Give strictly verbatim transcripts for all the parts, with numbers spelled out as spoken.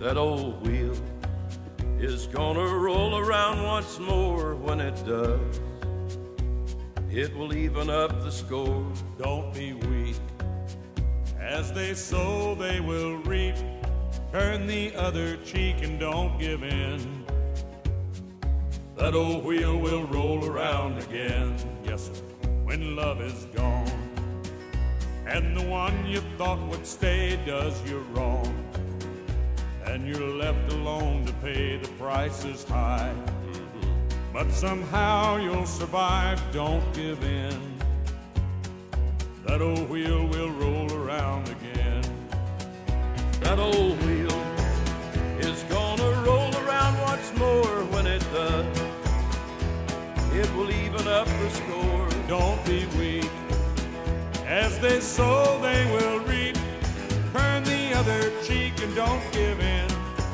That old wheel is gonna roll around once more. When it does, it will even up the score. Don't be weak. As they sow, they will reap. Turn the other cheek and don't give in. That old wheel will roll around again. Yes, sir. When love is gone, and the one you thought would stay does you wrong, and you're left alone to pay the price is high. Mm-hmm. But somehow you'll survive, don't give in. That old wheel will roll around again. That old wheel is gonna roll around once more. When it does, it will even up the score. Don't be weak. As they sow, they will reap. Turn the other cheek and don't give in.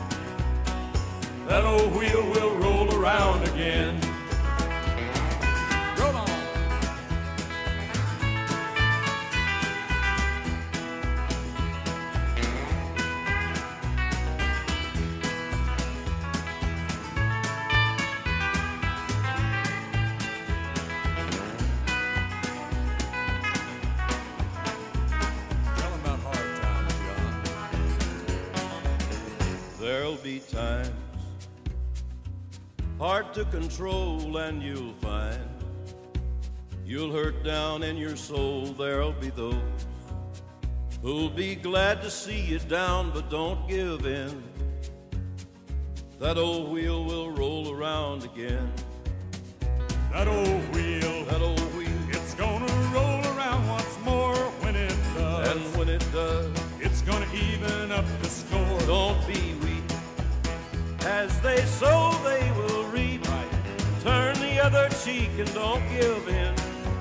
That old wheel will roll around again. Roll on. Tell 'em about hard times, John. There'll be times hard to control, and you'll find you'll hurt down in your soul. There'll be those who'll be glad to see you down, but don't give in. That old wheel will roll around again. That old wheel, That old wheel, it's gonna roll around once more. When it does, and when it does, it's gonna even up the score. don't be weak. As they sow, they will reap. Turn the other cheek and don't give in.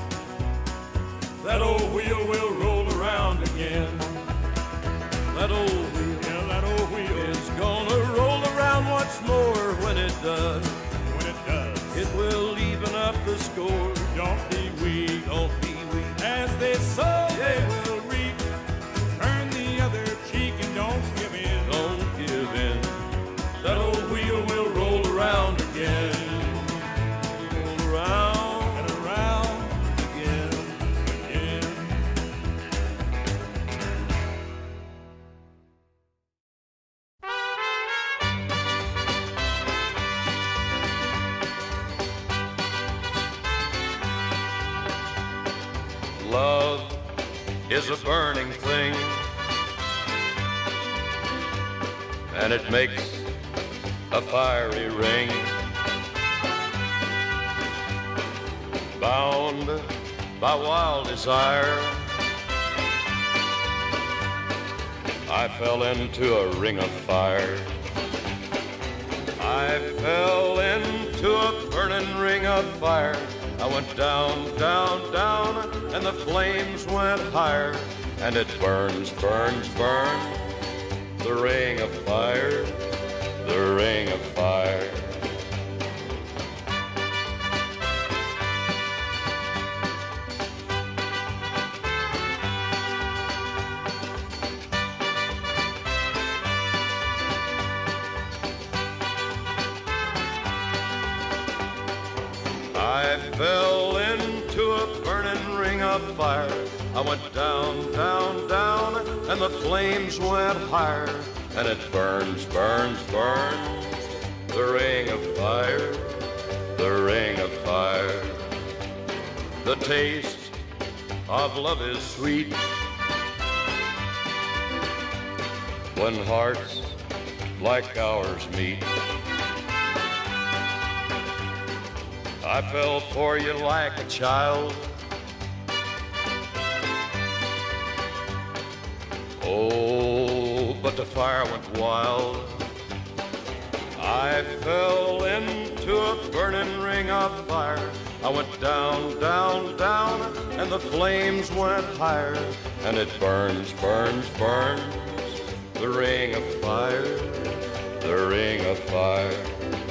That old wheel will roll around again. That old wheel, Yeah, that old wheel, is gonna roll around once more. When it does, when it does, it will even up the score. don't be weak. Don't be weak. As they sow, they Yeah. will reap. Turn the other cheek and don't give in. Don't give in. That old wheel will roll around again. Roll around And around again. again. Love is a burning thing, and it makes a fiery ring. Bound by wild desire, I fell into a ring of fire. I fell into a burning ring of fire. I went down, down, down, and the flames went higher. And it burns, burns, burns, the ring of fire, the ring of fire. I fell into a burning ring of fire. I went down, down, down, and the flames went higher. And it burns, burns, burns, the ring of fire, the ring of fire. The taste of love is sweet when hearts like ours meet. I fell for you like a child. Oh, but the fire went wild. I fell into a burning ring of fire. I went down, down, down, and the flames went higher. And it burns, burns, burns, the ring of fire, the ring of fire.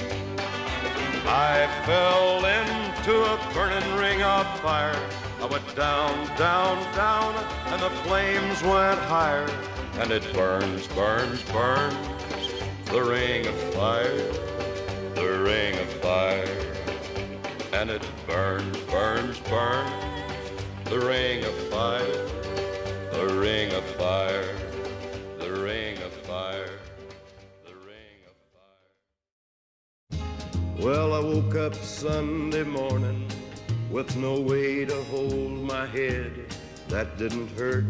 I fell into a burning ring of fire. I went down, down, down, and the flames went higher. And it burns, burns, burns, the ring of fire, the ring of fire, and it burns, burns, burns, the ring of fire, the ring of fire, the ring of fire, the ring of fire. Well, I woke up Sunday morning with no way to hold my head that didn't hurt.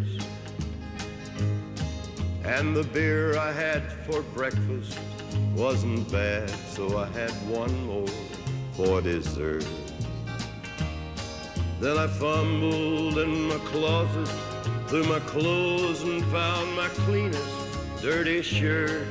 And the beer I had for breakfast wasn't bad, so I had one more for dessert. Then I fumbled in my closet through my clothes and found my cleanest dirty shirt.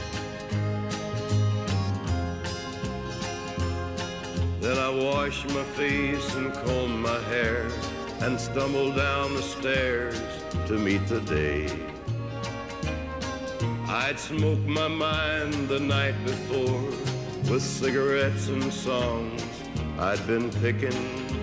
Then I washed my face and combed my hair and stumbled down the stairs to meet the day. I'd smoked my mind the night before with cigarettes and songs I'd been picking.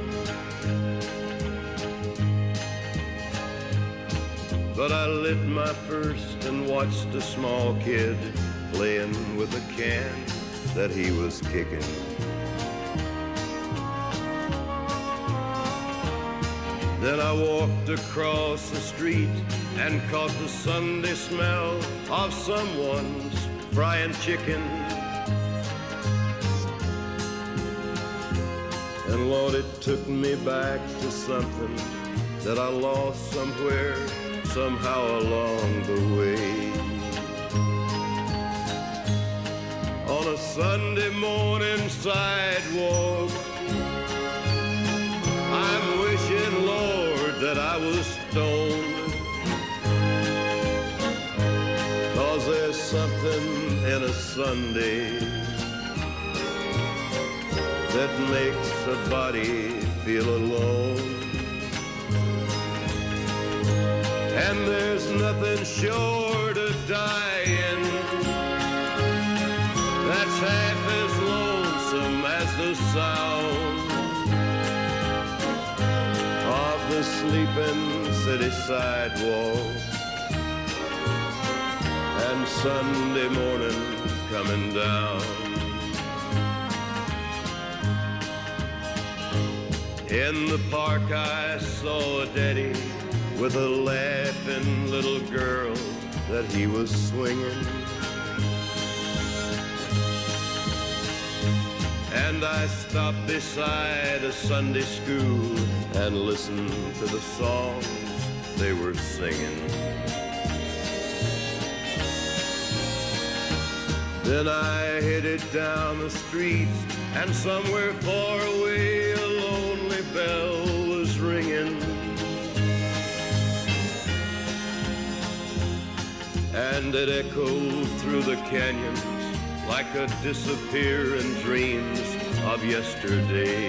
But I lit my first and watched a small kid playing with a can that he was kicking. Then I walked across the street and caught the Sunday smell of someone's frying chicken. And Lord, it took me back to something that I lost somewhere, somehow along the way. On a Sunday morning sidewalk, I'm wishing, Lord, that I was stoned. 'Cause there's something in a Sunday that makes a body feel alone. And there's nothing short of dying that's half as lonesome as the sound of the sleeping city sidewalk and Sunday morning coming down. In the park I saw a daddy with a laughing little girl that he was swinging. And I stopped beside a Sunday school and listened to the songs they were singing. Then I headed down the street, and somewhere far away a lonely bell was ringing. And it echoed through the canyons like a disappearing dreams of yesterday.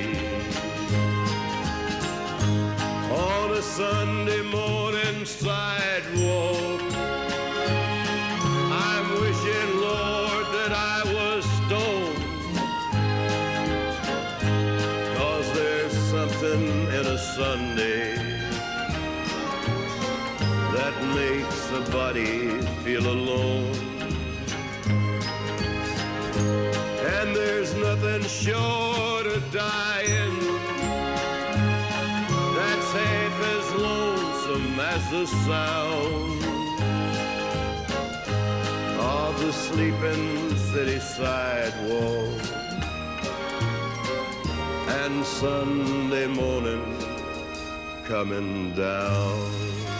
On a Sunday morning sidewalk, I'm wishing, Lord, that I was stoned. 'Cause there's something in a Sunday that makes a body feel alone. And there's nothing short of dying that's half as lonesome as the sound of the sleeping city sidewalk and Sunday morning coming down.